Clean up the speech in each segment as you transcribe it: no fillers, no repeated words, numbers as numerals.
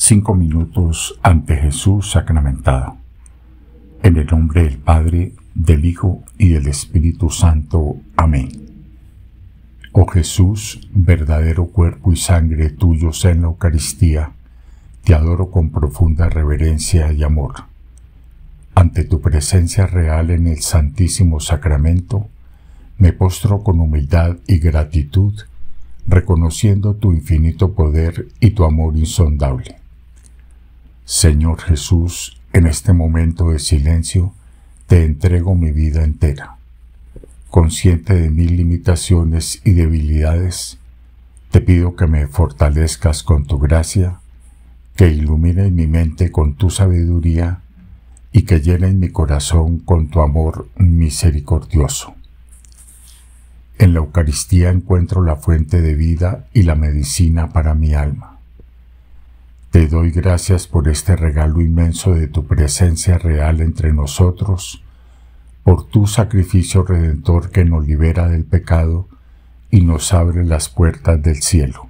5 minutos ante Jesús sacramentado. En el nombre del Padre, del Hijo y del Espíritu Santo. Amén. Oh Jesús, verdadero cuerpo y sangre tuyos en la Eucaristía, te adoro con profunda reverencia y amor. Ante tu presencia real en el Santísimo Sacramento, me postro con humildad y gratitud, reconociendo tu infinito poder y tu amor insondable. Señor Jesús, en este momento de silencio, te entrego mi vida entera. Consciente de mis limitaciones y debilidades, te pido que me fortalezcas con tu gracia, que ilumines mi mente con tu sabiduría y que llenes mi corazón con tu amor misericordioso. En la Eucaristía encuentro la fuente de vida y la medicina para mi alma. Te doy gracias por este regalo inmenso de tu presencia real entre nosotros, por tu sacrificio redentor que nos libera del pecado y nos abre las puertas del cielo.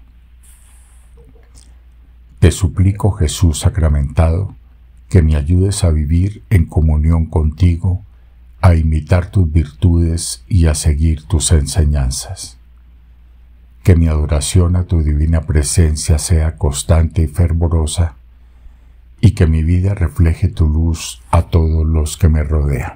Te suplico, Jesús sacramentado, que me ayudes a vivir en comunión contigo, a imitar tus virtudes y a seguir tus enseñanzas. Que mi adoración a tu divina presencia sea constante y fervorosa, y que mi vida refleje tu luz a todos los que me rodean.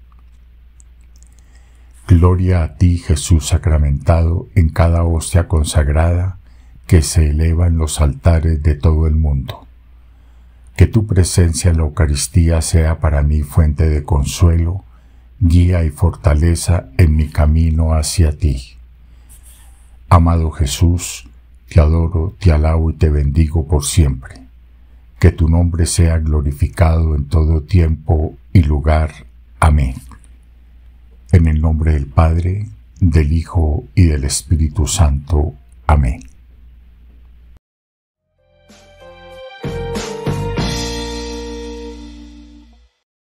Gloria a ti, Jesús sacramentado, en cada hostia consagrada que se eleva en los altares de todo el mundo. Que tu presencia en la Eucaristía sea para mí fuente de consuelo, guía y fortaleza en mi camino hacia ti. Amado Jesús, te adoro, te alabo y te bendigo por siempre. Que tu nombre sea glorificado en todo tiempo y lugar. Amén. En el nombre del Padre, del Hijo y del Espíritu Santo. Amén.